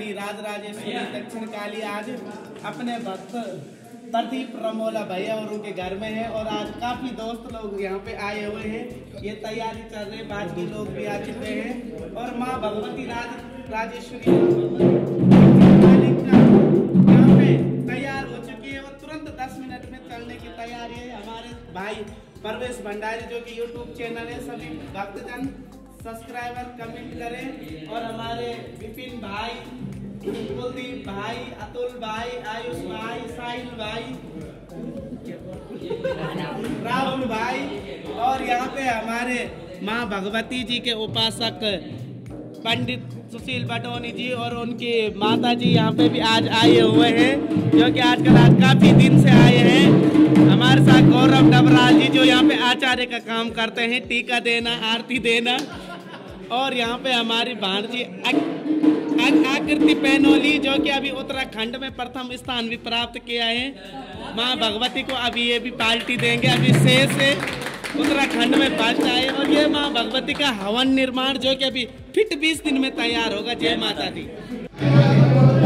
काली राजराजेश्वरी दक्षिण काली आज अपने भक्त प्रदीप रमोला भैया और उनके घर में है। और आज काफी दोस्त लोग यहाँ पे आए हुए हैं, ये तैयारी चल रही है, बाकी लोग भी आ चुके हैं। और माँ भगवती राजेश्वरी यहाँ पे तैयार हो चुकी है और तुरंत 10 मिनट में चलने की तैयारी है। हमारे भाई प्रवेश भंडारी जो कि यूट्यूब चैनल है, सभी भक्तजन सब्सक्राइबर कमेंट करें। और हमारे विपिन भाई, कुलदीप भाई, अतुल भाई, आयुष भाई, साहिल भाई, राहुल भाई, और यहाँ पे हमारे माँ भगवती जी के उपासक पंडित सुशील बटोनी जी और उनकी माता जी यहाँ पे भी आज आए हुए हैं, जो कि आजकल आज काफी दिन से आए हैं। हमारे साथ गौरव डबराल जी जो यहाँ पे आचार्य का काम करते हैं, टीका देना, आरती देना। और यहाँ पे हमारी भांजी आकृति पैनोली जो कि अभी उत्तराखंड में प्रथम स्थान भी प्राप्त किया है। माँ भगवती को अभी ये भी पार्टी देंगे, अभी से उत्तराखंड में फर्स्ट आए। और ये माँ भगवती का हवन निर्माण जो कि अभी फिट 20 दिन में तैयार होगा। जय माता दी।